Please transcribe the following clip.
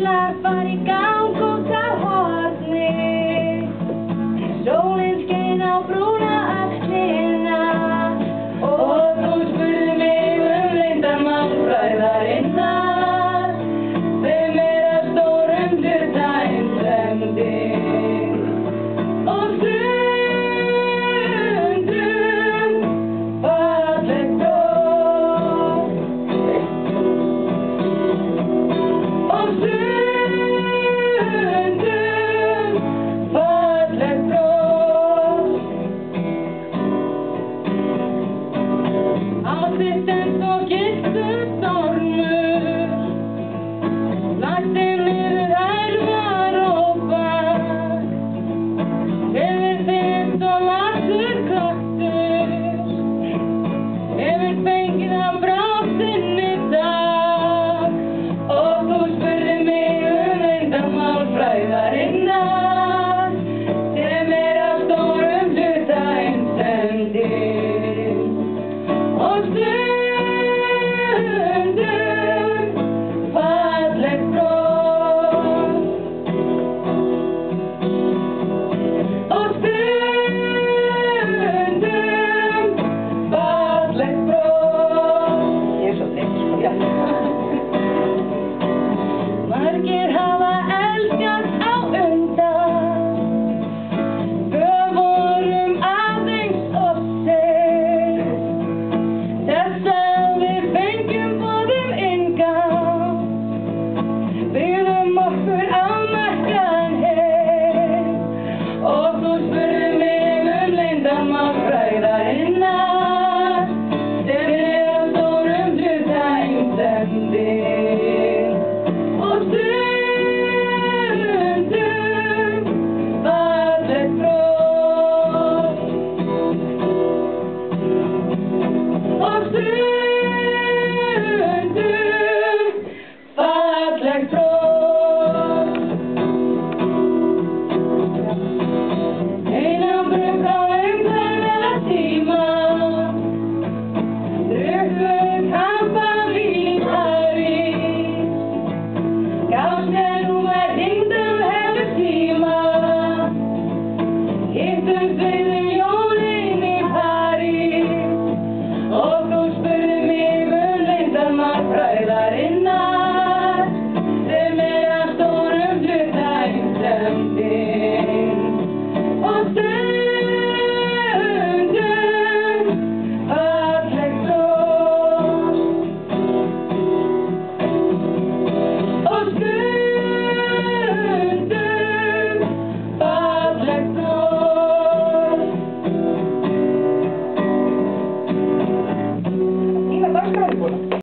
bílar fara í gang út á horni. Sólin skein á brúna axlina og þú spurði mig leyndarmál frægðarinnar sem að stórum hluta einsemdir. Og stundum fallegt bros. Og stundum fallegt bros. Áttist eins og gylltur stormur, lagði niður ærmar og bak. Hefur þitt og lastur klaktur, hefur fengið að bráðinn í dag. Og þú spurði mig leyndarmál frægðarinnar sem að stórum hluta einsemdir. Og stundum fallegt bros. Og stundum fallegt bros. Ég svo þekkt, já. Margir hafa elskast á undan, við vorum aðeins of seint. Þess að við fengjum báðum inngang, byggðum okkur afmarkaðan heim. Og þú spurði mig leyndarmál frægðarinnar sem að stórum hluta einsemdir. Og stundum fallegt bros. Og stundum fallegt bros. Einangrun frá umhverfða tíma, drukkuðu kampavín í París, gafst mér númer hringdum hefur tíma, hittumst við jólin í París. Og þú spurði mig leyndarmál frægðarinnar